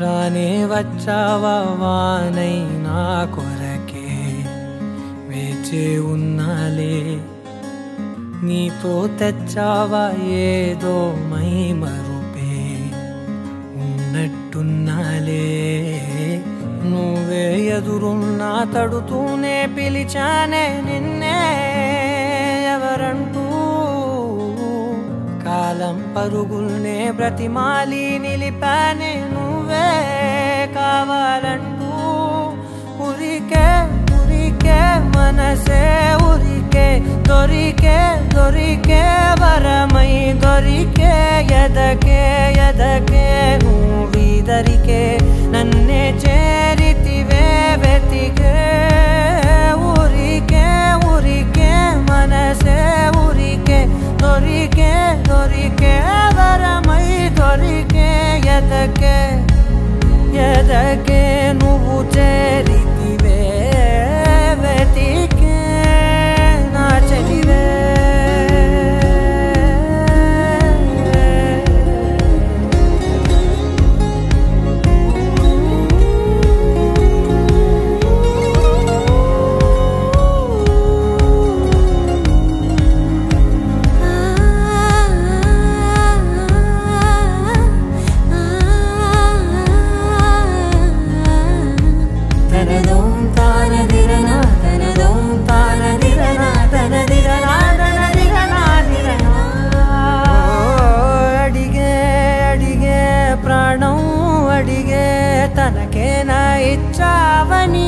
రానే వచ్చావా వానై నా కొరకే వేచే ఉన్నాలే నీతో తెచ్చావా ఏదో మై మరుపే ఉన్నట్టున్నాలే నువ్వే ఎదురున్నా తడుతూనే పిలిచానే నిన్నే ఎవరంటూ కాలం పరుగుల్నే బ్రతిమాలి నిలిపానే నువ్వే కావాలంటూ ఉరికే ఉరికే మనసే ఉరికే దొరికే దొరికే వరమై దొరికే ఎదకే ఎదకే నువ్విదరికే నన్నే చేరితివే వెతికే ఉరికే ఉరికే మనసే ఉరికే దొరికే దొరికే వరమై దొరికే ఎదకే ఎదకే నువ్వు చేరితివే వెతికే నా చెలివే తనకేనా ఇచ్చావని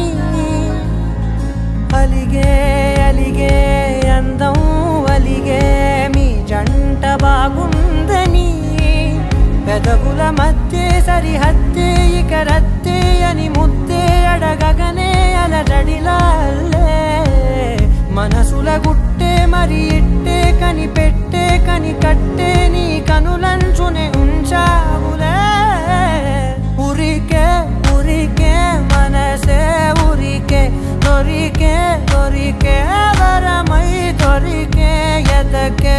అలిగే అలిగే అందం అలిగే మీ జంట బాగుందని పెదవుల మధ్య సరిహద్దే ఇక రద్దే అని ముద్దే అడగగనే అలజడిలాల్లే మనసుల గుట్టే మరి ఇట్టే కనిపెట్టే కని కట్టే నీ కనులంచునే ఉంచావులే ఉరికే ఉరికే మనసే ఉరికే దొరికే దొరికే వరమై దొరికే ఎదకే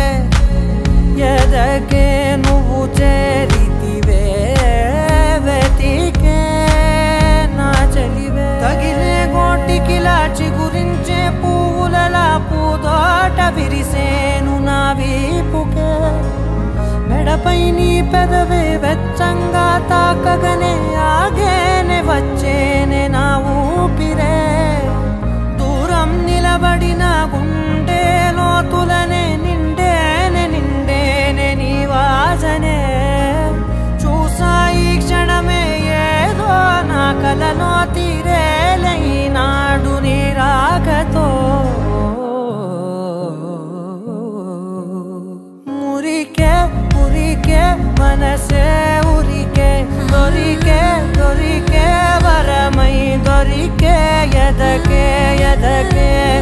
ఎదకే నువ్వు చేరితివే వెతికే నా చెలివే తగిలే గోటికిలా చిగురించే పువ్వులలా పూదోట విరిసేను నా వీపుకే మెడపై నీ పెదవే వెచ్చంగా తాకగనే ఆగేనే వచ్చేనే నా ఊపిరే దూరం నిలబడిన గుండె లోతులనే నిండేనే నిండేనే నీ వాసనే చూసా ఈ క్షణమే ఏదో నా కలలో తీరేలే నాడు నీ రాకతో మురికే ఉరికే మనసే ఉరికే దొరికే దొరికే వరమై దొరికే ఎదకే ఎదకే